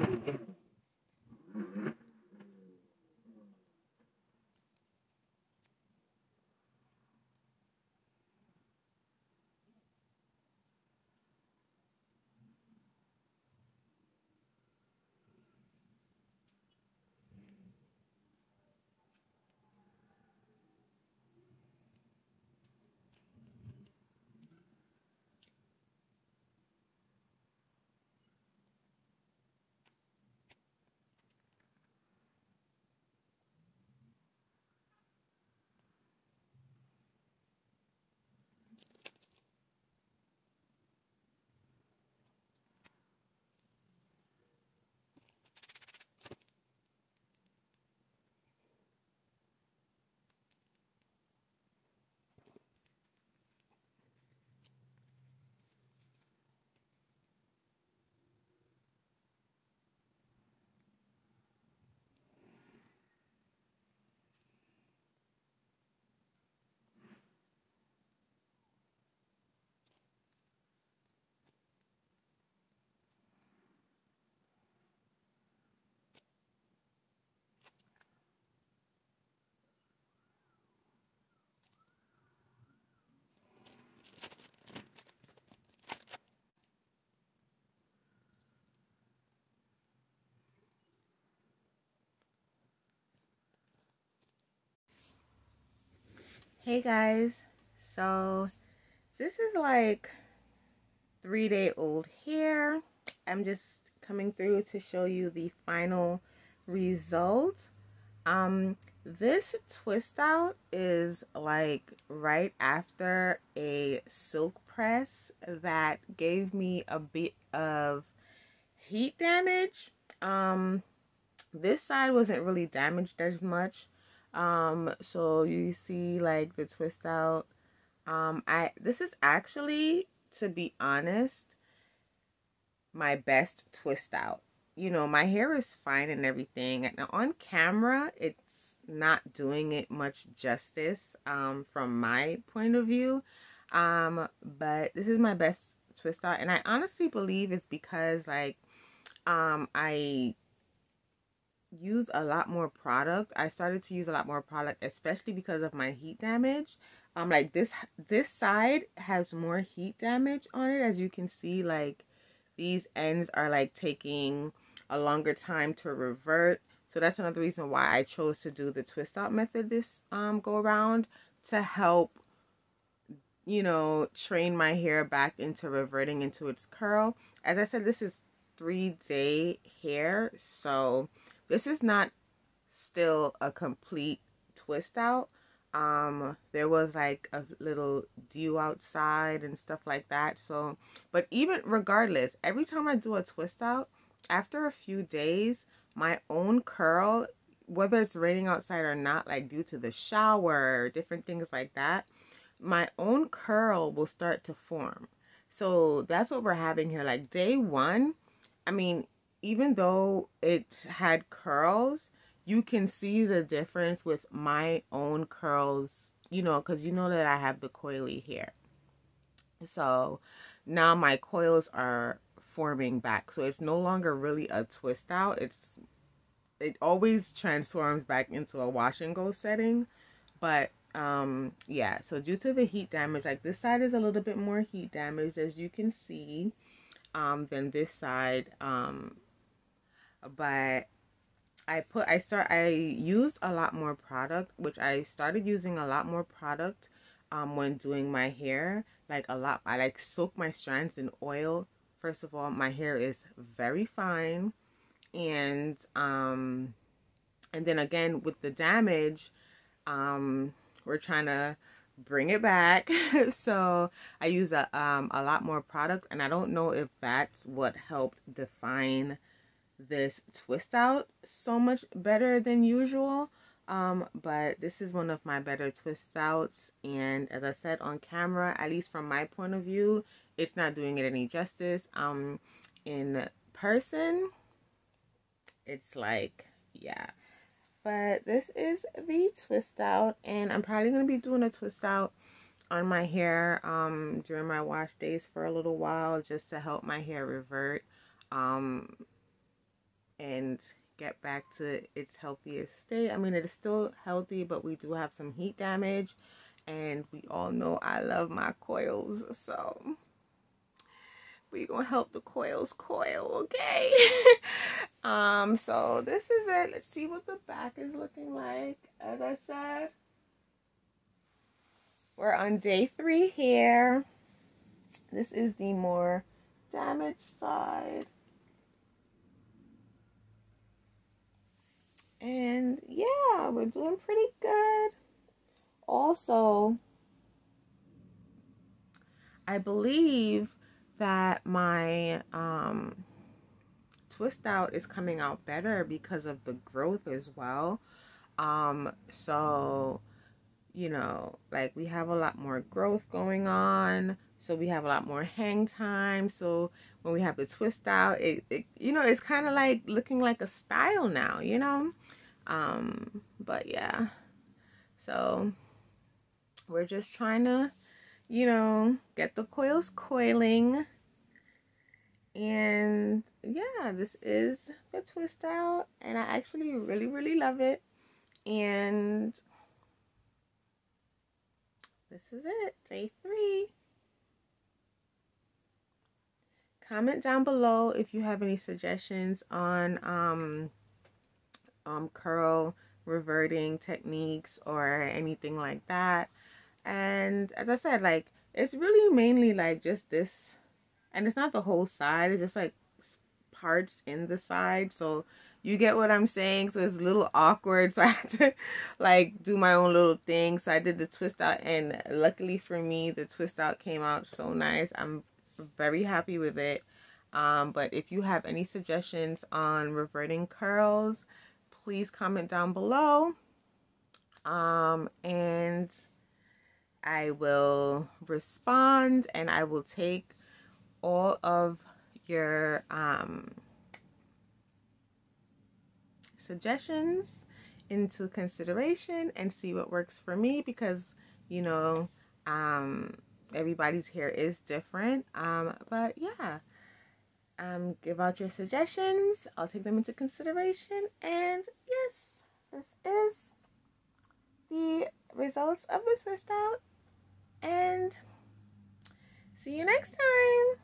Hey guys, so this is like 3-day old hair. I'm just coming through to show you the final result. This twist out is like right after a silk press that gave me a bit of heat damage. This side wasn't really damaged as much. So you see like the twist out. This is actually, to be honest, my best twist out. You know, my hair is fine and everything. And on camera, it's not doing it much justice, from my point of view. But this is my best twist out. And I honestly believe it's because like, I use a lot more product. I started to use a lot more product, especially because of my heat damage. Like this side has more heat damage on it, as you can see. Like these ends are like taking a longer time to revert. So that's another reason why I chose to do the twist out method this go around, to help, you know, train my hair back into reverting into its curl. As I said, this is 3-day hair, so this is not still a complete twist out. There was like a little dew outside and stuff like that. So, but even regardless, every time I do a twist out, after a few days, my own curl, whether it's raining outside or not, like due to the shower, different things like that, my own curl will start to form. So that's what we're having here. Like day one, I mean, even though it had curls, you can see the difference with my own curls, you know, because you know that I have the coily hair. So now my coils are forming back. So it's no longer really a twist out. It always transforms back into a wash and go setting. But yeah, so due to the heat damage, like this side is a little bit more heat damaged, as you can see, than this side. But I used a lot more product, which I started using a lot more product when doing my hair. Like a lot, I like soak my strands in oil. First of all, my hair is very fine, and then again with the damage, we're trying to bring it back. So I use a lot more product, and I don't know if that's what helped define this twist out so much better than usual. But this is one of my better twist outs, and as I said, on camera, at least from my point of view, it's not doing it any justice. In person, it's like, yeah. But this is the twist out, and I'm probably going to be doing a twist out on my hair during my wash days for a little while, just to help my hair revert. and get back to its healthiest state. I mean, it is still healthy, but we do have some heat damage, and we all know I love my coils, so we gonna help the coils coil, okay? So this is it. Let's see what the back is looking like. As I said, we're on day 3 here. This is the more damaged side. And yeah, we're doing pretty good. Also, I believe that my twist out is coming out better because of the growth as well. So, you know, like we have a lot more growth going on. So we have a lot more hang time. So when we have the twist out, it you know, it's kind of like looking like a style now, you know? But yeah, so we're just trying to, you know, get the coils coiling. And yeah, this is the twist out, and I actually really love it. And this is it, day 3. Comment down below if you have any suggestions on curl reverting techniques or anything like that. And as I said, like, it's really mainly like just this, and it's not the whole side, it's just like parts in the side, so you get what I'm saying. So it's a little awkward, so I had to like do my own little thing. So I did the twist out, and luckily for me, the twist out came out so nice. I'm very happy with it. But if you have any suggestions on reverting curls, please comment down below, and I will respond, and I will take all of your suggestions into consideration and see what works for me, because you know, everybody's hair is different. But yeah, give out your suggestions. I'll take them into consideration. And yes, this is the results of the twist out, and see you next time.